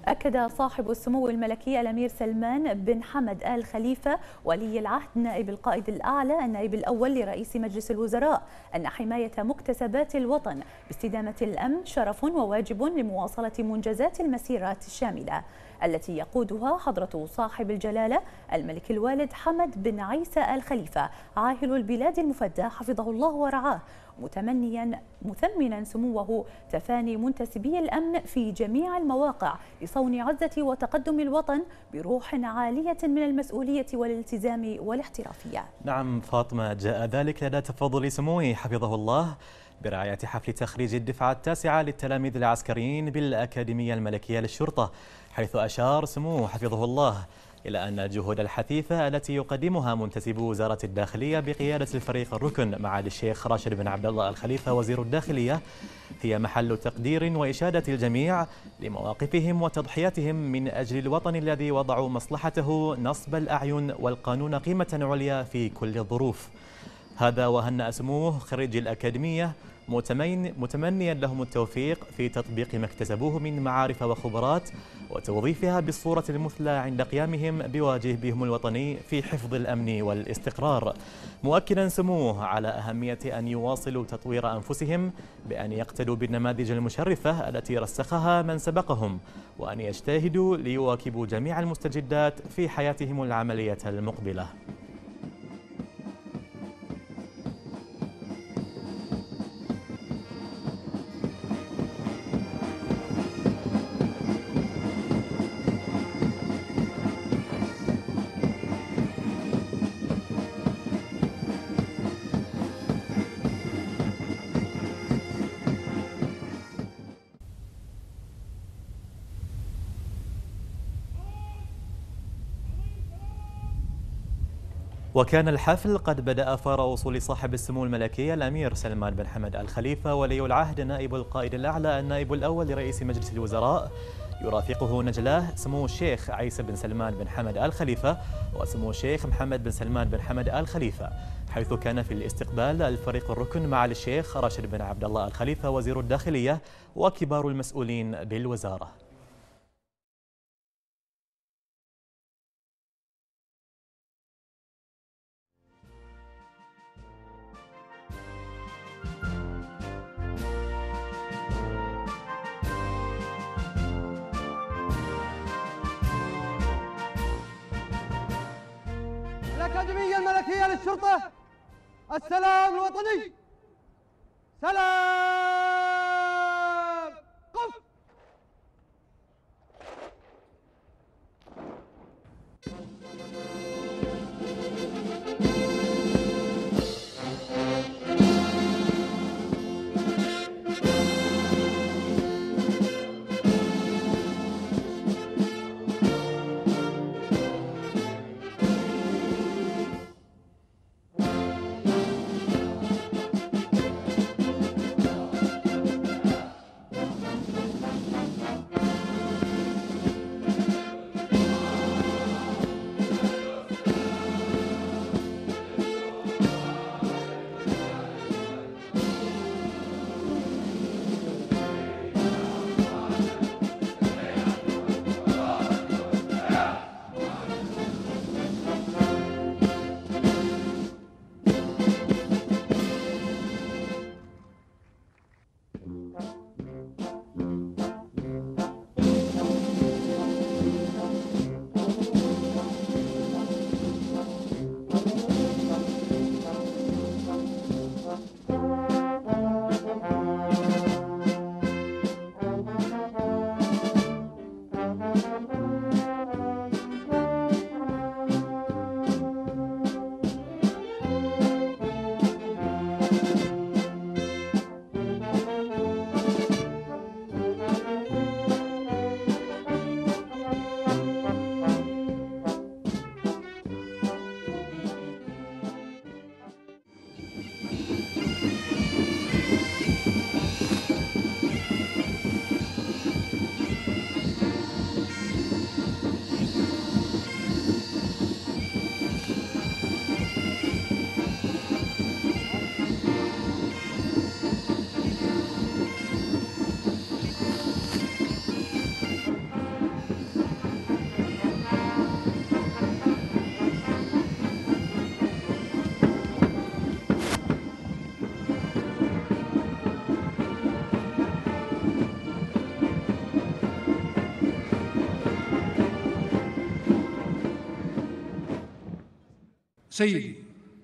أكد صاحب السمو الملكي الأمير سلمان بن حمد آل خليفة ولي العهد نائب القائد الأعلى النائب الأول لرئيس مجلس الوزراء أن حماية مكتسبات الوطن باستدامة الأمن شرف وواجب لمواصلة منجزات المسيرات الشاملة التي يقودها حضرة صاحب الجلالة الملك الوالد حمد بن عيسى آل خليفة عاهل البلاد المفدى حفظه الله ورعاه، مثمنا سموه تفاني منتسبي الأمن في جميع المواقع لصون عزة وتقدم الوطن بروح عالية من المسؤولية والالتزام والاحترافية. نعم فاطمة، جاء ذلك لدى تفضل سموه حفظه الله برعاية حفل تخريج الدفعة التاسعة للتلاميذ العسكريين بالأكاديمية الملكية للشرطة، حيث أشار سموه حفظه الله إلى أن الجهود الحثيثة التي يقدمها منتسبو وزارة الداخلية بقيادة الفريق الركن معالي الشيخ راشد بن عبد الله آل خليفة وزير الداخلية هي محل تقدير وإشادة الجميع لمواقفهم وتضحياتهم من أجل الوطن الذي وضعوا مصلحته نصب الأعين والقانون قيمة عليا في كل الظروف. هذا وهنأ سموه خريجي الأكاديمية متمنيا لهم التوفيق في تطبيق ما اكتسبوه من معارف وخبرات وتوظيفها بالصورة المثلى عند قيامهم بواجبهم الوطني في حفظ الأمن والاستقرار، مؤكدا سموه على أهمية أن يواصلوا تطوير أنفسهم بأن يقتدوا بالنماذج المشرفة التي رسخها من سبقهم، وأن يجتهدوا ليواكبوا جميع المستجدات في حياتهم العملية المقبلة. وكان الحفل قد بدأ فور وصول صاحب السمو الملكي الأمير سلمان بن حمد آل خليفة ولي العهد نائب القائد الأعلى النائب الأول لرئيس مجلس الوزراء، يرافقه نجلاه سمو الشيخ عيسى بن سلمان بن حمد آل خليفة وسمو الشيخ محمد بن سلمان بن حمد آل خليفة، حيث كان في الاستقبال الفريق الركن معالي الشيخ راشد بن عبد الله آل خليفة وزير الداخلية وكبار المسؤولين بالوزارة. الأكاديمية الملكية للشرطة، السلام الوطني، سلام قف. سيدي،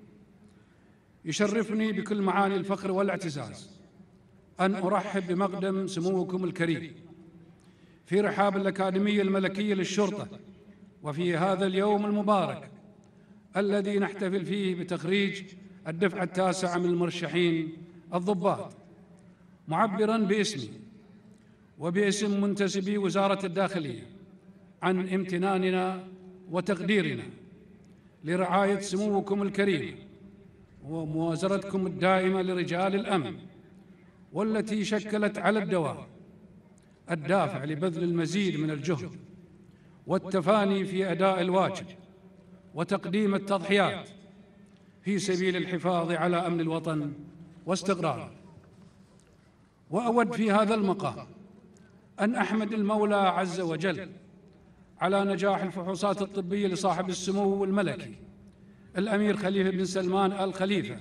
يشرفني بكل معاني الفخر والاعتزاز أن أرحب بمقدم سموكم الكريم في رحاب الأكاديمية الملكية للشرطة، وفي هذا اليوم المبارك الذي نحتفل فيه بتخريج الدفعة التاسعة من المرشحين الضباط، معبراً باسمي وباسم منتسبي وزارة الداخلية عن امتناننا وتقديرنا لرعاية سموكم الكريم وموازرتكم الدائمة لرجال الأمن، والتي شكلت على الدوام الدافع لبذل المزيد من الجهد والتفاني في أداء الواجب وتقديم التضحيات في سبيل الحفاظ على أمن الوطن واستقراره. وأود في هذا المقام أن أحمد المولى عز وجل على نجاح الفحوصات الطبية لصاحب السمو الملكي الأمير خليفة بن سلمان آل خليفة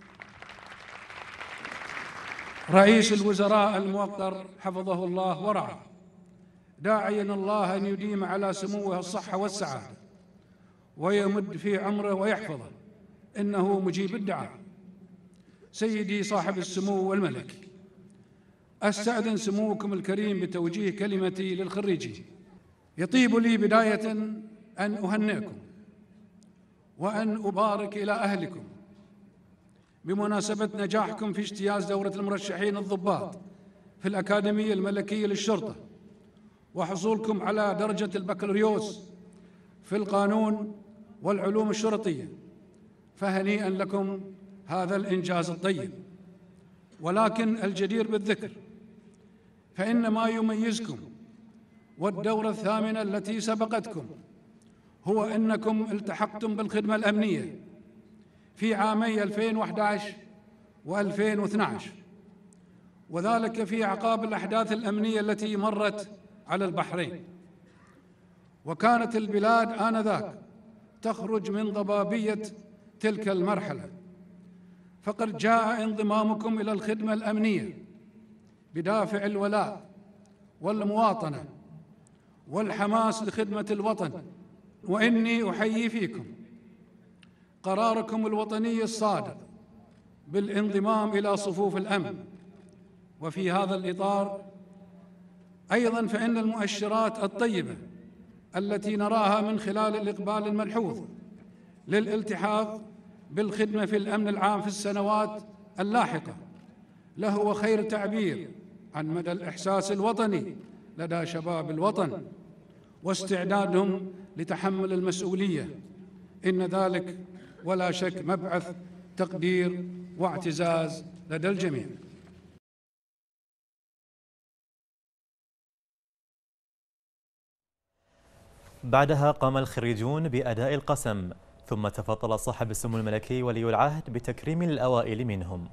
رئيس الوزراء الموقر حفظه الله ورعاه، داعيا الله أن يديم على سموه الصحة والسعادة ويمد في عمره ويحفظه، إنه مجيب الدعاء. سيدي صاحب السمو الملكي، أستأذن سموكم الكريم بتوجيه كلمتي للخريجين. يطيب لي بداية أن أهنئكم وأن أبارك إلى أهلكم بمناسبة نجاحكم في اجتياز دورة المرشحين الضباط في الأكاديمية الملكية للشرطة، وحصولكم على درجة البكالوريوس في القانون والعلوم الشرطية، فهنيئا لكم هذا الإنجاز الطيب. ولكن الجدير بالذكر فإن ما يميزكم والدورة الثامنة التي سبقتكم هو أنكم التحقتم بالخدمة الأمنية في عامي 2011 و2012، وذلك في أعقاب الأحداث الأمنية التي مرت على البحرين، وكانت البلاد آنذاك تخرج من ضبابية تلك المرحلة. فقد جاء انضمامكم إلى الخدمة الأمنية بدافع الولاء والمواطنة والحماس لخدمة الوطن، وإني أحيي فيكم قراركم الوطني الصادق بالانضمام إلى صفوف الأمن. وفي هذا الإطار أيضاً فإن المؤشرات الطيبة التي نراها من خلال الإقبال الملحوظ للالتحاق بالخدمة في الأمن العام في السنوات اللاحقة لهو خير تعبير عن مدى الإحساس الوطني لدى شباب الوطن واستعدادهم لتحمل المسؤولية. إن ذلك ولا شك مبعث تقدير واعتزاز لدى الجميع. بعدها قام الخريجون بأداء القسم، ثم تفضل صاحب السمو الملكي ولي العهد بتكريم الأوائل منهم.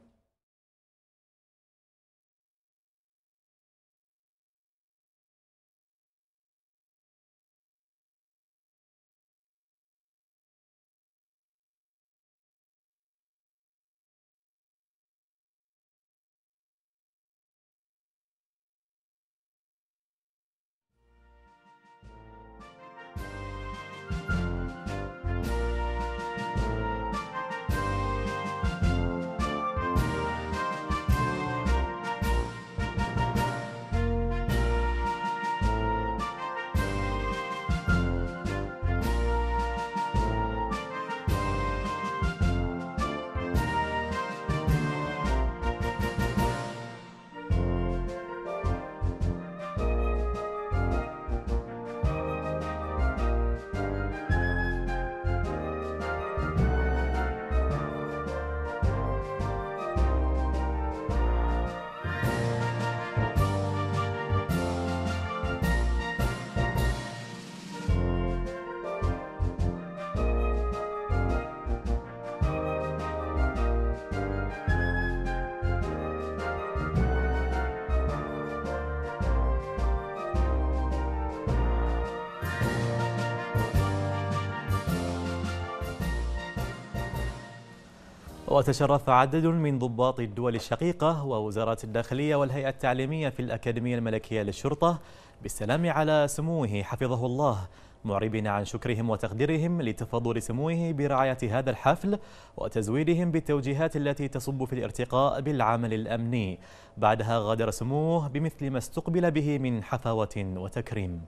وتشرف عدد من ضباط الدول الشقيقة ووزارات الداخلية والهيئة التعليمية في الأكاديمية الملكية للشرطة بالسلام على سموه حفظه الله معربين عن شكرهم وتقديرهم لتفضل سموه برعاية هذا الحفل وتزويدهم بالتوجيهات التي تصب في الارتقاء بالعمل الأمني. بعدها غادر سموه بمثل ما استقبل به من حفاوة وتكريم.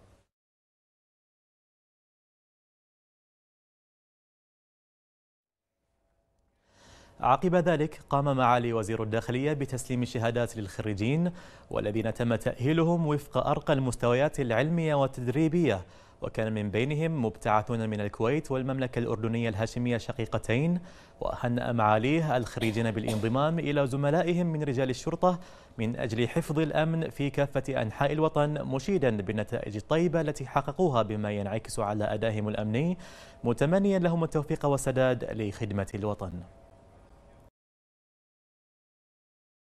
عقب ذلك قام معالي وزير الداخلية بتسليم الشهادات للخريجين والذين تم تأهيلهم وفق أرقى المستويات العلمية والتدريبية، وكان من بينهم مبتعثون من الكويت والمملكة الأردنية الهاشمية شقيقتين. وهنأ معاليه الخريجين بالانضمام إلى زملائهم من رجال الشرطة من أجل حفظ الأمن في كافة أنحاء الوطن، مشيدا بالنتائج الطيبة التي حققوها بما ينعكس على أدائهم الأمني، متمنيا لهم التوفيق والسداد لخدمة الوطن.